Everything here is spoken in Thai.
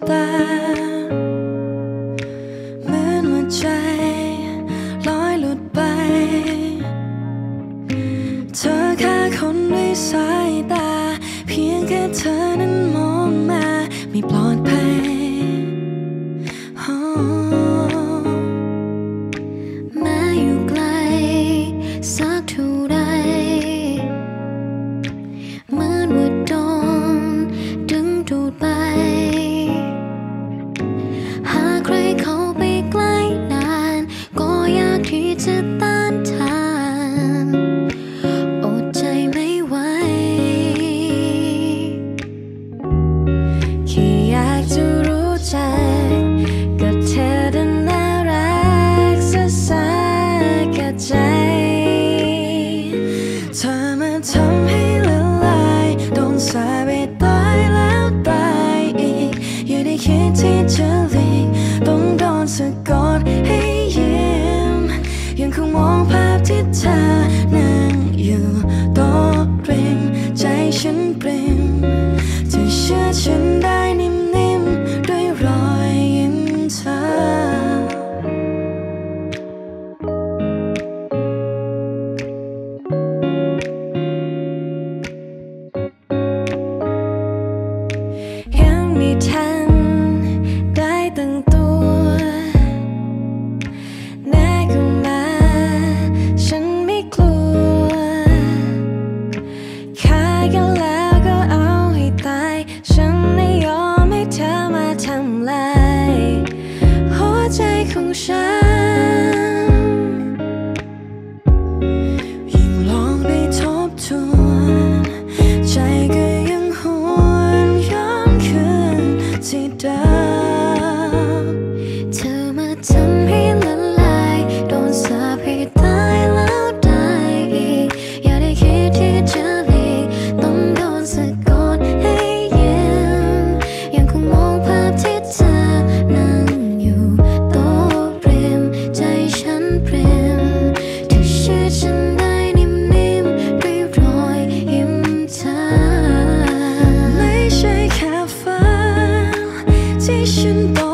ตาเหมือนว่าใจลอยหลุดไปเธอแค่คนด้วยสายตาเพียงแค่เธอนั้นมองมาไม่ปลอดภัยแม้อยู่ไกลสักเท่าไรเหมือนว่าโดนดึงดูดไปหากใครเข้าไปใกล้นานก็อยากที่จะต้านทานอดใจไม่ไหวแค่อยากจะรู้จักกับเธอดังน่ารักสักแค่ใจเธอมาทำให้ละลายโดนสาปไปตายแล้วตายอีกอย่าได้คิดที่จะหลีกต้องโดนสะกดให้ยิ้มยังคงมองภาพที่เธอนั่งอยู่โต๊ะริมใจฉันปริ่มเธอเชื่อฉันได้นิ่มๆด้วยรอยยิ้มเธอยังไม่ทันได้ตั้งตัวแน่ขึ้นมาฉันไม่กลัวฆ่ากันแล้วก็เอาให้ตายฉันไม่ยอมให้เธอมาทำลายหัวใจของฉันยิ่งลองได้ทบทวนใจก็ยังหวนย้อนคืนที่เดิมเธอมาทำให้ละลายโดนสาปให้ตายแล้วตายอีกอย่าได้คิดที่จะหลีกต้องโดนสะกดให้ยิ้มยังคงมองภาพที่เธอนั่งอยู่โต๊ะริมใจฉันปริ่มเธอเชื่อฉันได้นิ่มๆด้วยรอยยิ้มเธอไม่ใช่แค่ฝันที่ฉันต้อง